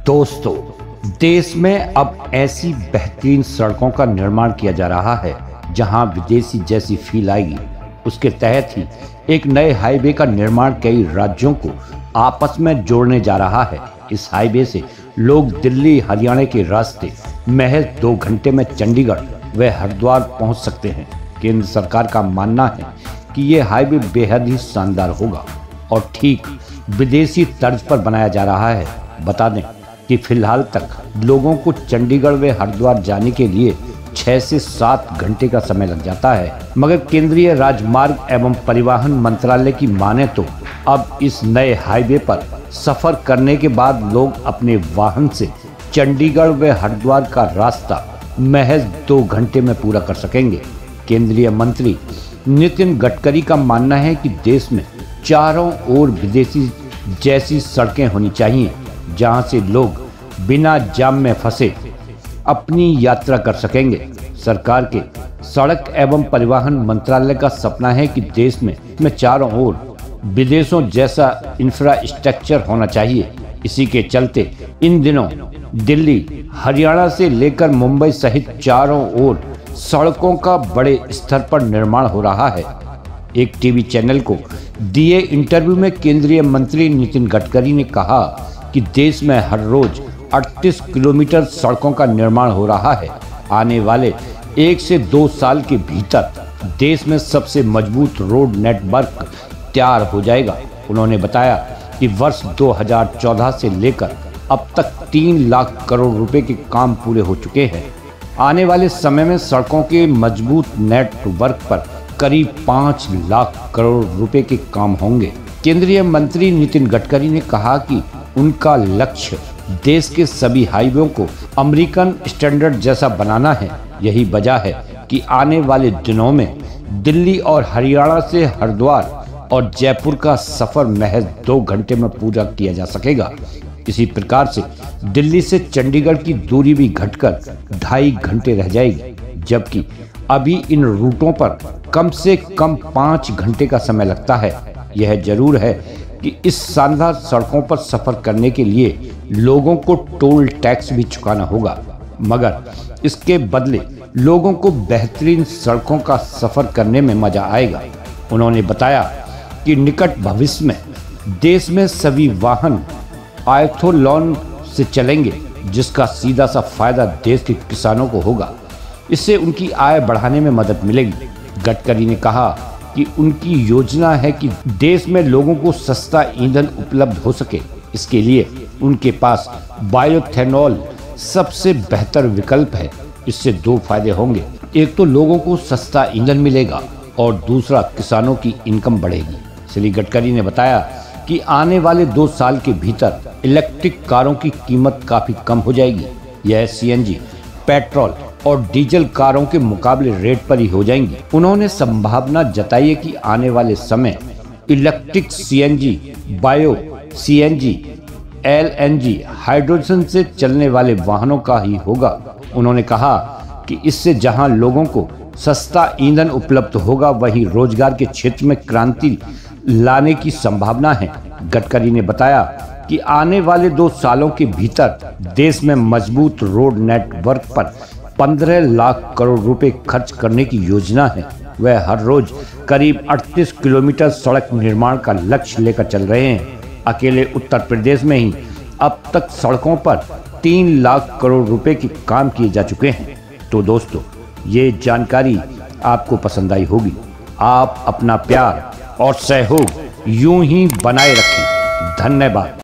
दोस्तों, देश में अब ऐसी बेहतरीन सड़कों का निर्माण किया जा रहा है जहां विदेशी जैसी फील आएगी। उसके तहत ही एक नए हाईवे का निर्माण कई राज्यों को आपस में जोड़ने जा रहा है। इस हाईवे से लोग दिल्ली हरियाणा के रास्ते महज 2 घंटे में चंडीगढ़ व हरिद्वार पहुंच सकते हैं। केंद्र सरकार का मानना है कि ये हाईवे बेहद ही शानदार होगा और ठीक विदेशी तर्ज पर बनाया जा रहा है। बता दें कि फिलहाल तक लोगों को चंडीगढ़ व हरिद्वार जाने के लिए 6 से 7 घंटे का समय लग जाता है, मगर केंद्रीय राजमार्ग एवं परिवहन मंत्रालय की माने तो अब इस नए हाईवे पर सफर करने के बाद लोग अपने वाहन से चंडीगढ़ व हरिद्वार का रास्ता महज 2 घंटे में पूरा कर सकेंगे। केंद्रीय मंत्री नितिन गडकरी का मानना है कि देश में चारों ओर विदेशी जैसी सड़कें होनी चाहिए, जहां से लोग बिना जाम में फंसे अपनी यात्रा कर सकेंगे। सरकार के सड़क एवं परिवहन मंत्रालय का सपना है कि देश में चारों ओर विदेशों जैसा इंफ्रास्ट्रक्चर होना चाहिए। इसी के चलते इन दिनों दिल्ली, हरियाणा से लेकर मुंबई सहित चारों ओर सड़कों का बड़े स्तर पर निर्माण हो रहा है। एक टीवी चैनल को दिए इंटरव्यू में केंद्रीय मंत्री नितिन गडकरी ने कहा कि देश में हर रोज 38 किलोमीटर सड़कों का निर्माण हो रहा है। आने वाले 1 से 2 साल के भीतर देश में सबसे मजबूत रोड नेटवर्क तैयार हो जाएगा। उन्होंने बताया कि वर्ष 2014 से लेकर अब तक 3 लाख करोड़ रुपए के काम पूरे हो चुके हैं। आने वाले समय में सड़कों के मजबूत नेटवर्क पर करीब 5 लाख करोड़ रुपए के काम होंगे। केंद्रीय मंत्री नितिन गडकरी ने कहा कि उनका लक्ष्य देश के सभी हाईवे को अमेरिकन स्टैंडर्ड जैसा बनाना है। यही वजह है कि आने वाले दिनों में दिल्ली और हरियाणा से हरिद्वार और जयपुर का सफर महज 2 घंटे में पूरा किया जा सकेगा। इसी प्रकार से दिल्ली से चंडीगढ़ की दूरी भी घटकर 2.5 घंटे रह जाएगी, जबकि अभी इन रूटों पर कम से कम 5 घंटे का समय लगता है। यह जरूर है कि इस शानदार सड़कों पर सफर करने के लिए लोगों को टोल टैक्स भी चुकाना होगा, मगर इसके बदले लोगों को बेहतरीन सड़कों का सफर करने में मजा आएगा। उन्होंने बताया कि निकट भविष्य में देश में सभी वाहन आइथोलॉन से चलेंगे, जिसका सीधा सा फायदा देश के किसानों को होगा। इससे उनकी आय बढ़ाने में मदद मिलेगी। गडकरी ने कहा कि उनकी योजना है कि देश में लोगों को सस्ता ईंधन उपलब्ध हो सके। इसके लिए उनके पास बायोथेनॉल सबसे बेहतर विकल्प है। इससे 2 फायदे होंगे, एक तो लोगों को सस्ता ईंधन मिलेगा और दूसरा किसानों की इनकम बढ़ेगी। श्री गडकरी ने बताया कि आने वाले 2 साल के भीतर इलेक्ट्रिक कारों की कीमत काफी कम हो जाएगी। यह सीएनजी, पेट्रोल और डीजल कारों के मुकाबले रेट पर ही हो जाएंगी। उन्होंने संभावना जताई है कि आने वाले समय electric CNG, bio CNG, LNG, hydrogen से चलने वाले वाहनों का ही होगा। उन्होंने कहा कि इससे जहां लोगों को सस्ता ईंधन उपलब्ध होगा, वहीं रोजगार के क्षेत्र में क्रांति लाने की संभावना है। गडकरी ने बताया कि आने वाले 2 सालों के भीतर देश में मजबूत रोड नेटवर्क पर 15 लाख करोड़ रुपए खर्च करने की योजना है। वह हर रोज करीब 38 किलोमीटर सड़क निर्माण का लक्ष्य लेकर चल रहे हैं। अकेले उत्तर प्रदेश में ही अब तक सड़कों पर 3 लाख करोड़ रुपए के काम किए जा चुके हैं। तो दोस्तों, ये जानकारी आपको पसंद आई होगी। आप अपना प्यार और सहयोग यूं ही बनाए रखें। धन्यवाद।